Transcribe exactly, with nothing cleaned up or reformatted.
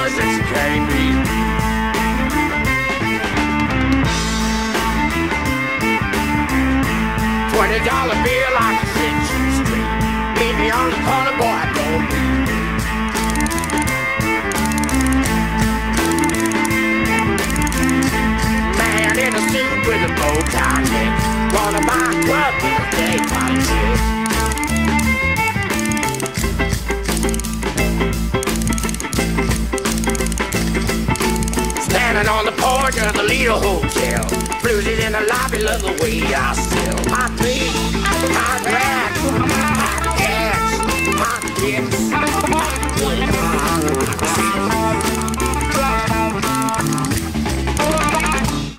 worse than she can be. Twenty dollar bill like a Century Street. Meet me on the corner, boy, don't leave me. Man in a suit with a bow tie neck, wanna buy a club with a day party chick. Standing on the porch of the Lido Hotel, blues it in the lobby, love the way I sell my feet, my grass.